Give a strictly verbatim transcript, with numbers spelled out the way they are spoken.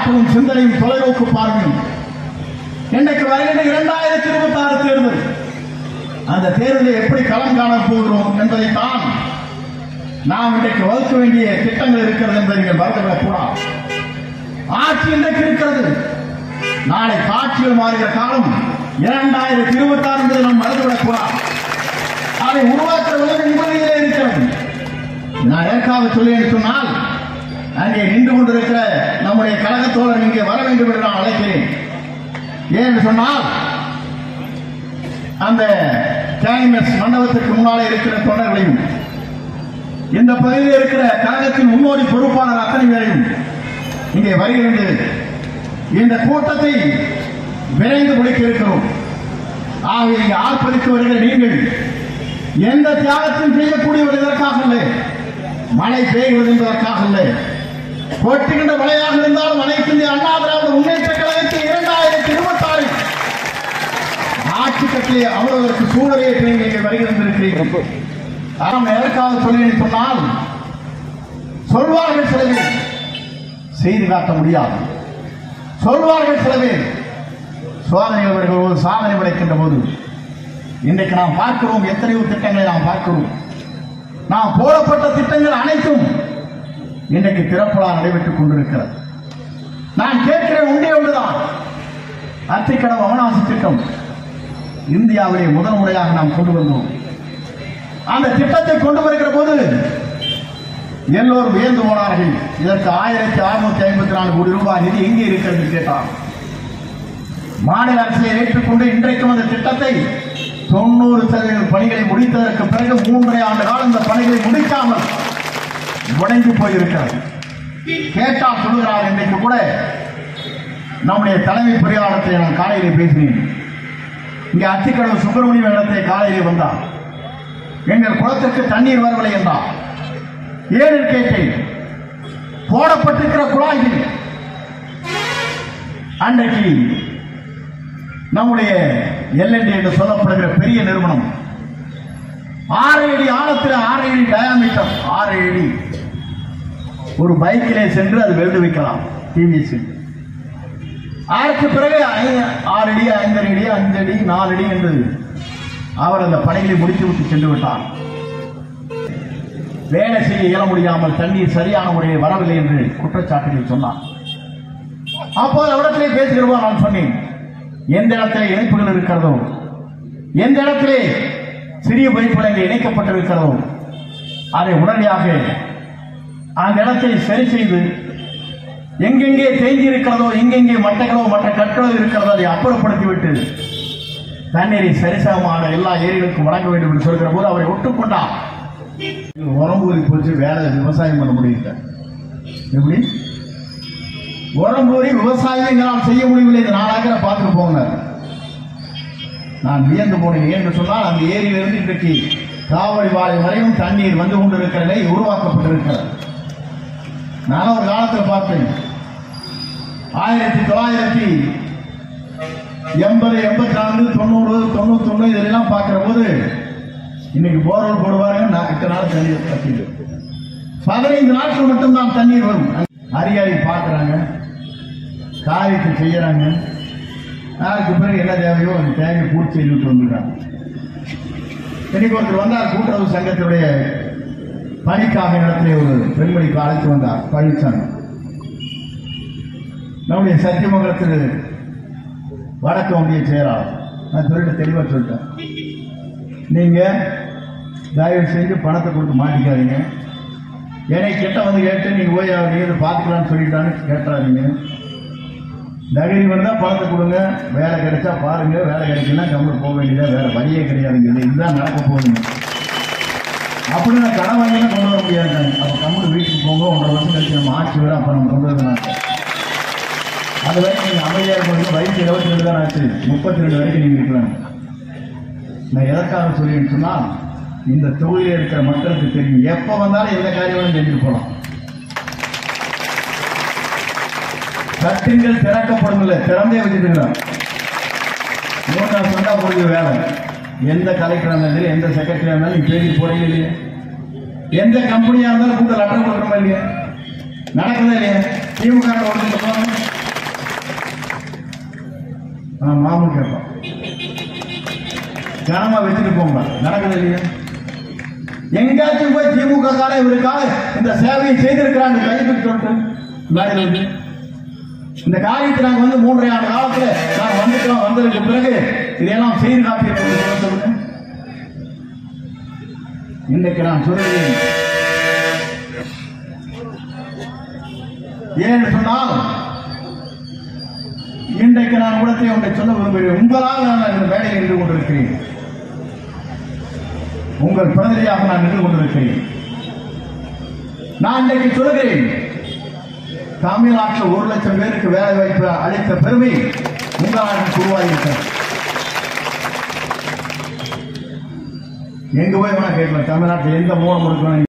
ஆற்றலும் சிந்தனையும் தொலைநோக்கு பார்வையும் இன்றைக்கு வருகின்ற இரண்டாயிரத்தி இருபத்தி ஆறு தேர்தல், அந்த தேர்தலில் எப்படி களம் காண போகிறோம் என்பதைத்தான் நாம் இன்றைக்கு வகுக்க வேண்டிய திட்டங்கள் இருக்கிறது என்பதை நீங்கள் மறந்துவிடக் கூடாது. ஆட்சி இன்றைக்கு இருக்கிறது, நாளை காட்சிகள் மாறுகிற காலம் இரண்டாயிரத்தி இருபத்தி ஆறு என்பதை நாம் மறந்துவிடக் கூடாது. அதை உருவாக்குற உலக நிபந்தனையிலே இருக்கிறது. நான் எதற்காக சொல்லேன் சொன்னால், அங்கே நின்று கொண்டிருக்கிற நம்முடைய கழகத்தோழர் இங்கே வர வேண்டும் என்று நான் அழைக்கிறேன். ஏன்னு சொன்னால், அந்த கேஎம்எஸ் மண்டபத்திற்கு முன்னாலே இருக்கிற தொண்டர்களையும் இந்த பகுதியில் இருக்கிற கழகத்தின் முன்னோடி பொறுப்பாளர் அத்தனை பேரையும் இங்கே வருகிறது இந்த கூட்டத்தை விரைந்து முடிக்க இருக்கிறோம். ஆகவே இங்கே ஆர்ப்பரித்து வருகிற நீங்கள் எந்த தியாகத்தையும் செய்யக்கூடியவர் இதற்காக இல்லை, மழை பெய்கிறது என்பதற்காக இல்லை. கொட்டுகின்ற மழையாக இருந்தாலும் அனைத்து இந்திய அண்ணா திராவிட முன்னேற்ற கழகத்தில் இரண்டாயிரத்தி இருபத்தி ஆறு ஆட்சி கட்டிலே அமர்வதற்கு சூழலை நீங்கள் வருகிறீர்கள். நாம் எதற்காக சொல்லி சொன்னால், சொல்வார்கள் சில பேர், செய்து காட்ட முடியாது. சொல்வார்கள் சில பேர், சோதனை ஒரு சாதனை படைக்கின்ற போது இன்றைக்கு நாம் பார்க்கிறோம். எத்தனையோ திட்டங்களை நாம் பார்க்கிறோம். நாம் போடப்பட்ட திட்டங்கள் அனைத்தும் இன்றைக்கு திறப்பலா நடைபெற்றுக் கொண்டிருக்கிறது. நான் கேட்கிறேன் ஒன்றே ஒன்றுதான், அத்திக்கடவு அவனாசி திட்டம் இந்தியாவிலே முதல் முறையாக நாம் கொண்டு வந்தோம். அந்த திட்டத்தை கொண்டு வருகிற போது எல்லோரும் வியந்து போனார்கள். இதற்கு ஆயிரத்தி அறுநூத்தி ஐம்பத்தி நாலு கோடி ரூபாய் நிதி எங்கே இருக்கிறது கேட்டார். மாநில அரசை ஏற்றுக்கொண்டு இன்றைக்கும் அந்த திட்டத்தை தொண்ணூறு சதவீத பணிகளை முடித்ததற்கு பிறகு மூன்றரை ஆண்டு காலம் இந்த பணிகளை முடிக்காமல் முடங்கி போயிருக்கிறது. கேட்டால் சொல்லுகிறார். இன்றைக்கு கூட நம்முடைய தலைமை பொறியாளத்தை நான் காலையிலே பேசினேன். இங்கே அத்திக்கடவு சுப்பிரமணிய இடத்தை காலையிலே வந்தார். எங்கள் குளத்திற்கு தண்ணீர் வரவில்லை என்றார். ஏழு கேட்டேன். போடப்பட்டிருக்கிற குழாய்கள் அன்றைக்கு நம்முடைய எல்என்டி என்று சொல்லப்படுகிற பெரிய நிறுவனம் ஆறு அடி ஆழத்தில் ஆறு அடி டயாமீட்டர் ஆறு அடி ஒரு பைக்கிலே சென்று அது வெல்டு வைக்கலாம். டிவிஎஸ் அதற்கு பிறகு ஆறு அடி ஐந்தரை அடி அஞ்சு அடி நாலு அடி என்று அவர் அந்த பணிகளை முடித்து விட்டு சென்று விட்டார். வேலை செய்ய இயல முடியாமல் தண்ணீர் சரியான முறையில் வரவில்லை என்று குற்றச்சாட்டுகள் சொன்னார். அப்போது அவரிடத்திலே பேசுகிறவோ நான் சொன்னேன், எந்த இடத்திலே இணைப்புகள் இருக்கிறதோ, எந்த இடத்திலே சிறிய பைப்புகள் இணைக்கப்பட்டிருக்கிறதோ அதை உடனடியாக அந்த இடத்தை சரி செய்து, எங்கெங்கே தேங்கி இருக்கிறதோ, எங்கெங்கே மட்டைகளோ மற்ற கற்களோ இருக்கிறதோ அதை அப்புறப்படுத்திவிட்டு தண்ணீரை சரிசமமான எல்லா ஏரிகளுக்கும் வழங்க வேண்டும் என்று சொல்கிற போது அவரை ஒட்டுக்கொண்டார். உரம்பூரி போச்சு, வேலை விவசாயம் பண்ண முடியல. எப்படி உரம்பூரி விவசாயம் எங்களால் செய்ய முடியவில்லை. இந்த நாளாக பார்த்துட்டு போங்க. நான் வியந்து போனேன். என்று சொன்னால் அந்த ஏரியிலிருந்து இன்றைக்கு காவடி வாழை வரையும் தண்ணீர் வந்து கொண்டிருக்கிற நிலை உருவாக்கப்பட்டிருக்கிறது. நான் ஒரு காலத்தில் பார்த்தேன். ஆயிரத்தி தொள்ளாயிரத்தி எண்பது எண்பத்தி நான்கு தொண்ணூறு தொண்ணூத்தி ஒண்ணு இதெல்லாம் பார்க்கிற போது இன்னைக்கு போர்வெல் போடுவாங்க. எட்டு நாள் தண்ணீர் கட்டிடு பதினைந்து நாட்கள் மட்டும்தான் தண்ணீர் வரும். அதிகாரி பார்க்கிறாங்க, காரியத்தை செய்யறாங்க. அதுக்கு பிறகு என்ன தேவையோ அந்த தேவையை பூர்த்தி செய்துட்டு வந்துடுறாங்க. இன்னைக்கு ஒருத்தர் வந்தார், கூட்டுறவு சங்கத்தினுடைய பணிக்காக இடத்திலே ஒரு பெண்மணிக்கு அழைத்து வந்தார் பழனிசாமி. நம்முடைய சத்தியமங்கலத்தில் வடக்கு ஒன்றிய செயலாளர். நான் சொல்லிட்டு தெளிவாக சொல்லிட்டேன், நீங்க தயவு செஞ்சு பணத்தை கொடுத்து மாட்டிக்காதீங்க. என்னை கிட்ட வந்து கேட்டு நீங்க போய் நீங்க பார்த்துக்கலான்னு சொல்லிட்டான்னு கேட்டுறாதீங்க. நகரி வந்தா பணத்தை கொடுங்க, வேலை கிடைச்சா பாருங்க, வேலை கிடைக்கலன்னா கம்மல் போக வேண்டியதா, வேற வழியே கிடையாதுங்க. இதுதான் நடக்க போகுதுங்க. அப்படின்னு நான் கடன் வாங்கினா கொண்டு வர முடியாது. அப்போ கம்மல் வீட்டுக்கு போங்க, ஒன்றரை வருஷம் கழிச்சு நம்ம ஆட்சி வர அப்போ நம்ம கொண்டு வரலாம். அது வரைக்கும் நீங்கள் அமைதியாக இருக்கணும். வயசு இருபத்தி ரெண்டு தான் ஆச்சு, முப்பத்தி ரெண்டு வரைக்கும் நீங்கள் இருக்கலாம். நான் எதற்காக சொல்லின்னு சொன்னால், இந்த தொகுதியில் இருக்கிற மக்களுக்கு தெரியும், எப்போ வந்தாலும் எந்த காரியங்களும் செஞ்சுட்டு போகலாம். சட்டங்கள் திறக்கப்படும் இல்லை, திறந்தே வச்சுட்டுங்களா. மூணாவது சொன்னா முடிஞ்ச வேலை. எந்த கலெக்டராக இருந்தாலும் எந்த செக்ரட்டரியாக இருந்தாலும் நீங்க பேசி போறீங்க இல்லையா? எந்த கம்பெனியாக இருந்தாலும் கூட லெட்டர் கொடுக்கணுமா இல்லையா? நடக்குதா இல்லையா? திமுக மாமூல் கேட்போம், கனமா வச்சுட்டு போங்க. நடக்குது இல்லையா? எங்கேயாச்சும் போய் திமுக கார இவருக்காக இந்த சேவையை செய்திருக்கிறாங்க கைதுக்கு சொல்லிட்டு மேடையில் வந்து இந்த காரியத்தை நாங்கள் வந்து மூன்றரை ஆண்டு காலத்துல நாங்கள் வந்துட்டோம். வந்ததுக்கு பிறகு இதையெல்லாம் செய்து காப்பீடு சொல்லுங்க. இன்றைக்கு நான் சொல்லுகிறேன், ஏன்னு சொன்னால் இன்றைக்கு நான் உடனே ஒன்றை சொல்ல விரும்புகிறேன். உங்களால் நான் இந்த மேடையில் நின்று கொண்டிருக்கிறேன், உங்கள் பிரதிநிதியாக நான் நின்று கொண்டிருக்கிறேன். நான் இன்றைக்கு சொல்லுகிறேன், தமிழ்நாட்டில் ஒரு லட்சம் பேருக்கு வேலை வாய்ப்பு அளித்த பெருமை உங்களால் உருவாகியிருக்கிறது. எங்க போய் வேணா கேட்கலாம், தமிழ்நாட்டில் எந்த மூலம் இருக்கணும்.